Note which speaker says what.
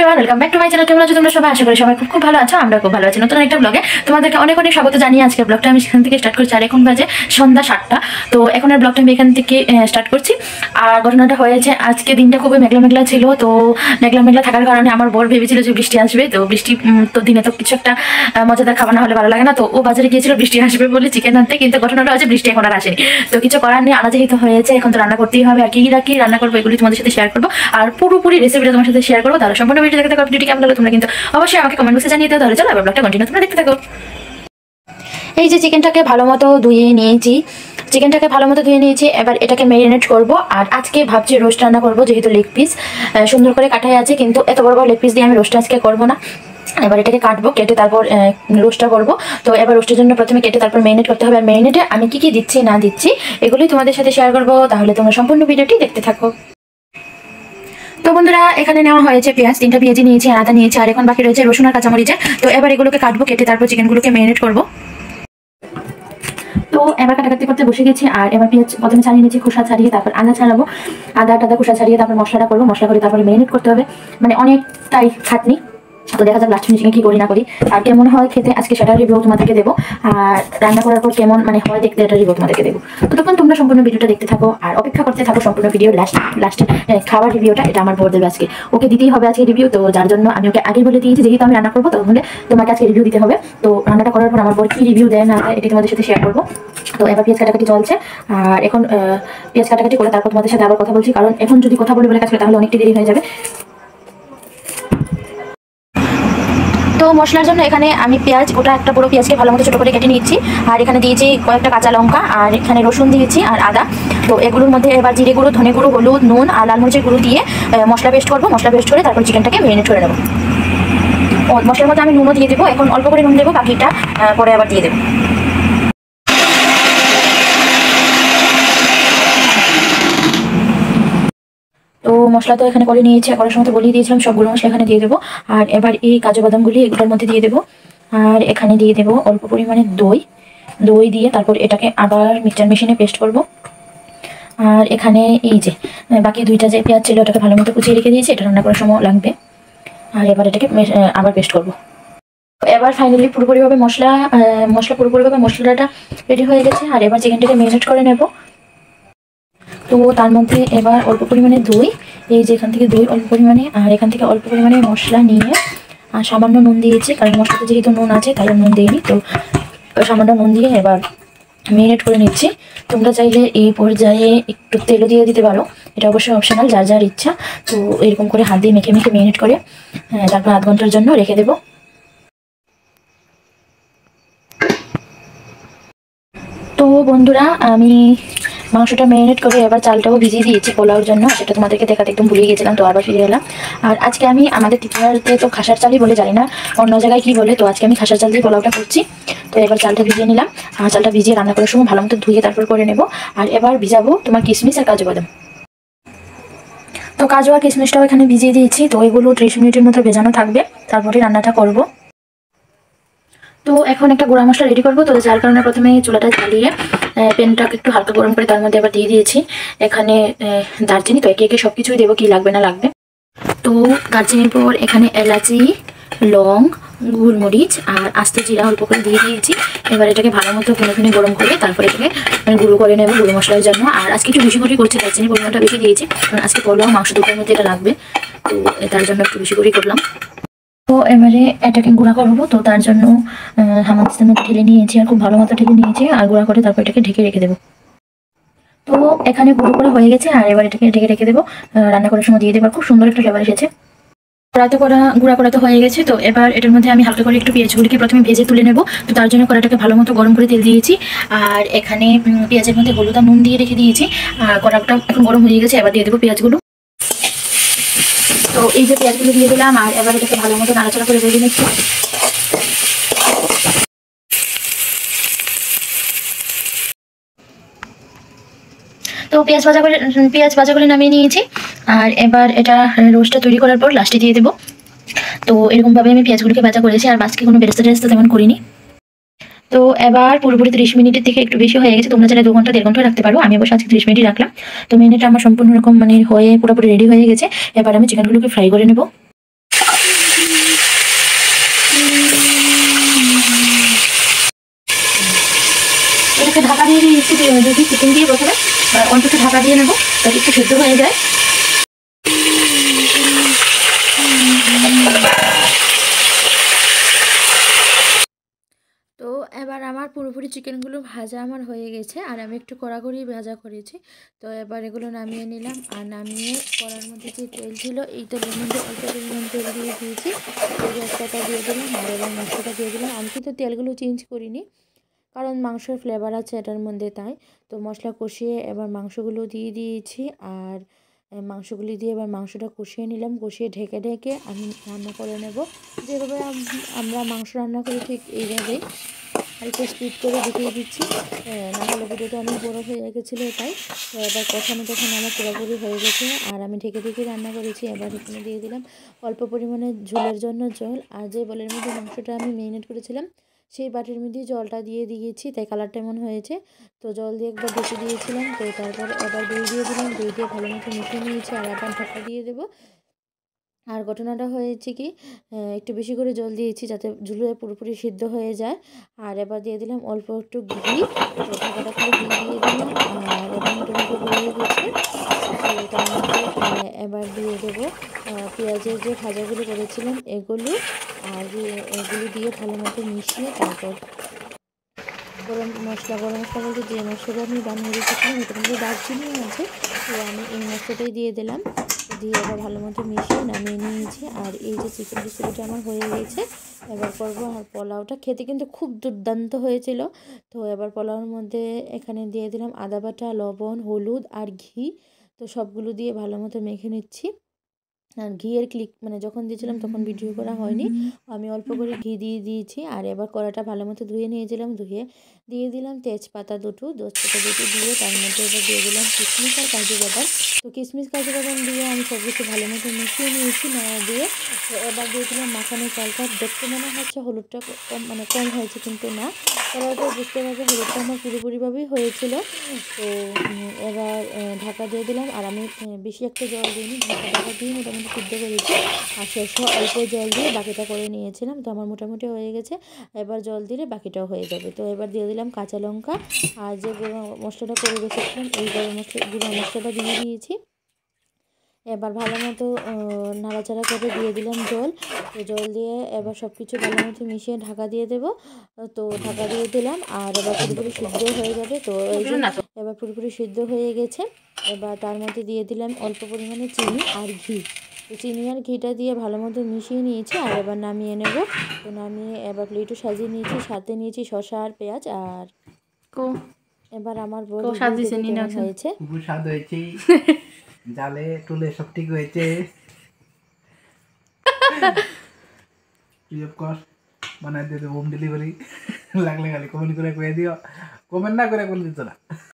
Speaker 1: Everyone, welcome back to my channel. কেমন আছো তোমরা সবাই? আশা করি সবাই খুব ভালো আছো। আমরা খুব ভালো আছি। নতুন একটা ব্লগে তোমাদেরকে অনেক অনেক স্বাগত জানিয়ে আজকে ব্লগটা আমি সেখান থেকে স্টার্ট করছি। আর এখন বাজে সন্ধ্যা 7টা। তো এখন আর ব্লগটা আমি এখান থেকে স্টার্ট করছি। আর ঘটনাটা হয়েছে, আজকে দিনটা খুবই মেঘলা মেঘলা ছিল। তো মেঘলা মেঘলা থাকার কারণে আমার বর ভেবেছিল যে বৃষ্টি আসবে। তো বৃষ্টি তো দিনে তো কিছু একটা মজাদার খাবার না হলে ভালো লাগে না। তো ও বাজারে গিয়েছিল বৃষ্টি আসবে বলে চিকেন আনতে, কিন্তু ঘটনাটা হচ্ছে বৃষ্টি এখন আর আসেনি। তো কিছু করার নেই, আনা যেহেতু হয়েছে এখন তো রান্না করতেই হবে। আর কি রান্না করবো এগুলি তোমাদের সাথে শেয়ার করবো, আর পুরোপুরি রেসিপিটা তোমার সাথে শেয়ার করবো। তাহলে সম্পূর্ণ ভিডিও দেখতে থাকো। ভিডিওটি কেমন লাগলো তোমরা কিন্তু অবশ্যই আমাকে কমেন্ট বক্সে জানিয়ে দাও। তাহলে চলো এবার ব্লগটা কন্টিনিউ তোমরা দেখতে থাকো। এই যে চিকেনটাকে ভালো মতো ধুয়ে নিয়েছি, এবার এটাকে ম্যারিনেট করব। আর আজকে ভাবছি রোস্ট রান্না করবো, যেহেতু লেগ পিস সুন্দর করে কাটাই আছে, কিন্তু এত বড় বড় লেগ পিস দিয়ে আমি রোস্ট আজকে করবো না। এবার এটাকে কাটবো, কেটে তারপর রোস্টটা করবো। তো এবার রোস্টের জন্য প্রথমে কেটে তারপর ম্যারিনেট করতে হবে। আর ম্যারিনেটে আমি কি দিচ্ছি না দিচ্ছি এগুলোই তোমাদের সাথে শেয়ার করবো। তাহলে তোমরা সম্পূর্ণ ভিডিওটি দেখতে থাকো। তো বন্ধুরা, এখানে নেওয়া হয়েছে পেঁয়াজ, 3টা পেঁয়াজি নিয়েছি, আদা নিয়েছি, আর এখন বাকি রয়েছে রসুন আর কাঁচামরিচে। তো এবার এগুলোকে কাটবো, কেটে তারপর চিকেনগুলোকে ম্যারিনেট করবো। তো এবার কাটাকাটি করতে বসে গেছি। আর এবার পেঁয়াজ প্রথমে ছাড়িয়ে নিয়েছি, খোসা ছাড়িয়ে, তারপর আদা ছাড়াবো, আদা খোসা ছাড়িয়ে তারপর মশলাটা করবো। মশলা করে তারপরে ম্যারিনেট করতে হবে, মানে অনেকটাই খাটনি। তো দেখা যাক লাস্ট ফিনিশিংয়ে কি করি না করি, আর কেমন হয় খেতে আজকে সেটার রিভিউ তোমাদেরকে দেবো। আর রান্না করার পর কেমন হয় দেখতে, এটা রিভিউ তোমাদেরকে দেবো। তো তখন তোমরা সম্পূর্ণ ভিডিওটা দেখতে থাকো আর অপেক্ষা করতে থাকো সম্পূর্ণ ভিডিও লাস্টে খাবার রিভিউটা এটা আমার বর দেবে আজকে। ওকে দিতেই হবে আজকে রিভিউ, তো যার জন্য আমি ওকে আগে বলে দিয়েছি যেহেতু আমি রান্না করবো তাহলে তোমাকে আজকে রিভিউ দিতে হবে। তো রান্নাটা করার পর আমার বর কি রিভিউ দেয় না দেয় এটি তোমাদের সাথে শেয়ার করবো। তো এবার পেঁয়াজ কাটাকাটি চলছে, আর এখন পেঁয়াজ কাটাকাটি করে তারপর তোমাদের সাথে আবার কথা বলছি, কারণ এখন যদি কথা বলে কাজ করে তাহলে অনেকটা দেরি হয়ে যাবে। তো মশলার জন্য এখানে আমি পেঁয়াজ, গোটা একটা বড় পেঁয়াজকে ভালো মতো ছোটো করে কেটে নিচ্ছি। আর এখানে দিয়েছি কয়েকটা কাঁচা লঙ্কা, আর এখানে রসুন দিয়েছি আর আদা। তো এগুলোর মধ্যে এবার জিরে গুঁড়ো, ধনে গুঁড়ো, হলুদ, নুন আর লাল মরিচের গুঁড়ো দিয়ে মশলা পেস্ট করবো। মশলা পেস্ট করে তারপর চিকেনটাকে ম্যারিনেট করে নেবো। মশলার মধ্যে আমি নুনও দিয়ে দেবো, এখন অল্প করে নুন দেবো, বাকিটা পরে আবার দিয়ে দেবো। তো মশলা তো এখানে করে নিয়েছি, করার সময় তো বলিয়ে দিয়েছিলাম সবগুলো মশলা এখানে দিয়ে দেবো। আর এবার এই কাজু বাদামগুলি এগুলোর মধ্যে দিয়ে দেবো। আর এখানে দিয়ে দেবো অল্প পরিমাণে দই দিয়ে তারপর এটাকে আবার মিক্সচার মেশিনে পেস্ট করব। আর এখানে এই যে বাকি 2টা যে পেঁয়াজ ছিল ওটাকে ভালো মতো কুচিয়ে রেখে দিয়েছি, এটা রান্না করার সময় লাগবে। আর এবার এটাকে আবার পেস্ট করব। এবার ফাইনালি পুরোপুরিভাবে মশলাটা রেডি হয়ে গেছে। আর এবার চিকেনটাকে ম্যারিনেট করে নেব। তো তার মধ্যে এবার অল্প পরিমাণে দই, এই যে এখান থেকে দই অল্প পরিমাণে, আর এখান থেকে অল্প পরিমাণে মশলা নিয়ে আর সামান্য নুন দিয়েছি, কারণ মশলাতে যেহেতু নুন আছে তাই নুন দিইনি। তো সামান্য নুন দিয়ে এবার ম্যারিনেট করে নিচ্ছি। তোমরা চাইলে এই পর্যায়ে একটু তেলও দিয়ে দিতে পারো, এটা অবশ্যই অপশনাল, যার যার ইচ্ছা। তো এরকম করে হাত দিয়ে মেখে ম্যারিনেট করে তারপর আধ ঘন্টার জন্য রেখে দেবো। তো বন্ধুরা, আমি মাংসটা ম্যারিনেট করে এবার চালটাও ভিজিয়ে দিয়েছি পোলাওর জন্য, সেটা তোমাদেরকে দেখাতে একদম ভুলে গেছিলাম, তো আবার ফিরে এলাম। আর আজকে আমি আমাদের ত্রিপুরাতে তো খাসার চালই বলে, জানি না অন্য জায়গায় কি বলে, তো আজকে আমি খাসার চাল দিয়ে পোলাওটা করছি। তো এবার চালটা ভিজিয়ে নিলাম, আর চালটা ভিজিয়ে রান্না করার সময় ভালো মতো ধুয়ে তারপর করে নেব। আর এবার ভিজাবো তোমার কিশমিশ আর কাজু বাদাম। তো কাজু আর কিশমিশটাও এখানে ভিজিয়ে দিয়েছি। তো এগুলো 30 মিনিটের মতো ভেজানো থাকবে, তারপরে রান্নাটা করব। তো এখন একটা গুঁড়া মশলা রেডি করবো। তো যার কারণে প্রথমে চুলাটা জ্বালিয়ে প্যানটাকে একটু হালকা গরম করে তার মধ্যে আবার দিয়ে দিয়েছি এখানে দারচিনি। তো একে একে সব কিছুই দেবো, কি লাগবে না লাগবে। তো দারচিনির পর এখানে এলাচি, লং, গোলমরিচ আর আস্ত জিরা অল্প করে দিয়ে দিয়েছি। এবার এটাকে ভালো মতো ফেনে গরম করে তারপরে এটাকে গুঁড়ো করে নেবো গুঁড়ো মশলার জন্য। আর আজকে একটু বেশি করে করছি, দারচিনির পরিমাণটা বেশি দিয়েছি, কারণ আজকে পোলাও মাংস দুটোর মধ্যে এটা লাগবে, তো তার জন্য একটু বেশি করেই করলাম। তো এবারে এটাকে গুঁড়া করবো। তো তার জন্য হামানদিস্তার মতো ঢেলে নিয়েছি, আর খুব ভালো মতো ঢেলে নিয়েছি, আর গুঁড়া করে তারপর এটাকে ঢেকে রেখে দেবো। তো এখানে গুঁড়ো করে হয়ে গেছে, আর এবার এটাকে ঢেকে রেখে দেবো। রান্না করার সময় দিয়ে দেবো, খুব সুন্দর একটা ফ্লেভার এসেছে। গুঁড়া করা তো হয়ে গেছে। তো এবার এটার মধ্যে আমি হালকা করে একটু পেঁয়াজগুলিকে প্রথমে ভেজে তুলে নেবো। তো তার জন্য কড়াটাকে ভালো মতো গরম করে তেল দিয়েছি, আর এখানে পেঁয়াজের মধ্যে হলুদ আর নুন দিয়ে রেখে দিয়েছি। আর কড়াটা এখন গরম হয়ে গেছে, এবার দিয়ে দেবো পেঁয়াজগুলো। তো এই যে পেঁয়াজগুলো দিয়ে দিলাম, আর এবার এটাকে ভালো মতো নাড়াচাড়া করে ভেজে নিচ্ছি। তো পেঁয়াজ ভাজাগুলো নামিয়ে নিয়েছি। আর এবার এটা রোস্টটা তৈরি করার পর লাস্টে দিয়ে দেবো। তো এরকমভাবে আমি পেঁয়াজগুলোকে ভাজা করেছি, আর বাকি কোনো বেরেস্তা তেমন করিনি। তো এবার পুরোপুরি 30 মিনিটের থেকে একটু বেশি হয়ে গেছে। তোমরা চাইলে 2 ঘন্টা 1.5 ঘন্টা রাখতে পারো, আমি অবশ্য আজকে 30 মিনিটই রাখলাম। তো মিনিটটা আমার সম্পূর্ণ রকম হয়ে পুরোপুরি রেডি হয়ে গেছে। এবার আমি চিকেনগুলোকে ফ্রাই করে নেবো। দুটি চিকেন দিয়ে প্রথমে অল্প একটু ঢাকা দিয়ে নেবো যাতে একটু সেদ্ধ হয়ে যায়। তো এবার আমার পুরোপুরি চিকেনগুলো ভাজা আমার হয়ে গেছে, আর আমি একটু কড়াকড়ি ভাজা করেছি। তো এবার এগুলো নামিয়ে নিলাম, আর নামিয়ে কড়ার মধ্যে যে তেল ছিল এই তেলের মধ্যে অল্প পরিমাণ তেল দিয়ে দিয়েছি, তেজপাতা দিয়ে দিলাম, আর এবার মশলাটা দিয়ে দিলাম। আমি কিন্তু তেলগুলো চেঞ্জ করিনি, কারণ মাংসের ফ্লেভার আছে এটার মধ্যে, তাই। তো মশলা কষিয়ে এবার মাংসগুলো দিয়ে দিয়েছি, আর মাংসগুলি দিয়ে এবার মাংসটা কষিয়ে নিলাম। কষিয়ে ঢেকে ঢেকে আমি রান্না করে নেব, যেভাবে আমরা মাংস রান্না করি ঠিক এইভাবেই। আর একটু স্পিড করে দেখিয়ে দিচ্ছি, না হলে ভিডিওটা অনেক বড় হয়ে গেছিলো, তাই। তো এবার কষানো আমার পুরোপুরি হয়ে গেছে, আর আমি ঢেকে ঢেকে রান্না করেছি। এবার এখানে দিয়ে দিলাম অল্প পরিমাণে ঝোলের জন্য জল, আর যে বলের মধ্যে মাংসটা আমি ম্যারিনেট করেছিলাম সেই বাটির মধ্যে জলটা দিয়ে দিয়েছি, তাই কালারটা এমন হয়েছে। তো জল দিয়ে একবার ঢেকে দিয়েছিলাম, তো তারপর এবার দই দিয়ে দিলাম, দই দিয়ে ভালো মতো মিশিয়ে নিয়েছি, আর আবার ঢাকা দিয়ে দেবো। আর ঘটনাটা হয়েছে কি, একটু বেশি করে জল দিয়েছি যাতে ঝুলে পুরোপুরি সিদ্ধ হয়ে যায়। আর এবার দিয়ে দিলাম অল্প একটু ঘি, তো ঢাকাটা খুলে ঘি দিয়ে দিলাম, আর এবার মোটামুটি হয়ে গেছে। তো তার মধ্যে এবার দিয়ে দেবো পেঁয়াজের যে ভাজাগুলো করেছিলাম এগুলো, আর এগুলো দিয়ে ভালো মতো মিশিয়ে তারপর গরম মশলা বলতে যে মশলাটা আমি বানিয়ে রেখেছিলাম ওটার মধ্যে দারচিনিও আছে, তো আমি এই মশলাটাই দিয়ে দিলাম। দিয়ে এবার ভালো মতো মিশিয়ে নামিয়ে নিয়েছি। আর এই যে চিকেন রেসিপিটা আমার হয়ে গেছে, এবার করবো। আর পোলাওটা খেতে কিন্তু খুব দুর্দান্ত হয়েছিল। তো এবার পোলাওর মধ্যে এখানে দিয়ে দিলাম আদা বাটা, লবণ, হলুদ আর ঘি। তো সবগুলো দিয়ে ভালো মতো মেখে নিচ্ছি। আর ঘিয়ের মানে যখন দিয়েছিলাম তখন ভিডিও করা হয়নি, আমি অল্প করে ঘি দিয়ে দিয়েছি। আর এবার কড়াটা ভালো মতো ধুয়ে নিয়েছিলাম, ধুয়ে দিয়ে দিলাম তেজপাতা দুটো দিয়ে তার মধ্যে এবার দিয়ে দিলাম কিশমিশ আর কাজু বাদাম। তো কিশমিশ কাজু বাদাম দিয়ে আমি সব কিছু ভালো মতো মিশিয়ে নিয়েছি নেওয়া দিয়ে। তো এবার দিয়ে দিলাম মাখানো চালটা। দেখতে মনে হচ্ছে হলুদটা কম হয়েছে, কিন্তু না, করার পর বুঝতে পারবে হলুদটা আমার পুরোপুরিভাবেই হয়েছিল। তো এবার ঢাকা দিয়ে দিলাম, আর আমি বেশি একটা জল দিইনি, ঢাকা দিয়ে মোটামুটি সিদ্ধ করেছি। আর শেষে অল্প জল দিয়ে বাকিটা করে নিয়েছিলাম। তো আমার মোটামুটি হয়ে গেছে, এবার জল দিলে বাকিটাও হয়ে যাবে। তো এবার দিয়ে দিলাম কাঁচা লঙ্কা, আর যে গুঁড়ো মশলাটা করে রেখেছিলাম এই গুঁড়ো মশলাটা দিয়ে দিয়েছি। এবার ভালো মতো নাড়াচাড়া করে দিয়ে দিলাম জল। তো জল দিয়ে এবার সব কিছু ভালো মতো মিশিয়ে ঢাকা দিয়ে দেবো। তো ঢাকা দিয়ে দিলাম, আর এবার পুরোপুরি সিদ্ধ হয়ে যাবে। তো এই যে এবার পুরোপুরি সিদ্ধ হয়ে গেছে। এবার তার মধ্যে দিয়ে দিলাম অল্প পরিমাণে চিনি আর ঘি। তো চিনি আর ঘিটা দিয়ে ভালো মতো মিশিয়ে নিয়েছি, আর এবার নামিয়ে নেব। তো নামিয়ে এবার প্লেটও সাজিয়ে নিয়েছি, সাথে নিয়েছি শসা আর পেঁয়াজ। আর এবার আমার বউ কেমন হয়েছে,
Speaker 2: খুব স্বাদ হয়েছে, জালে টুলে সব ঠিক হয়েছে। বানাই দিয়ে হোম ডেলিভারি লাগলে খালি কমেন্ট করে দিও, কমেন্ট না করে বলে দিত না।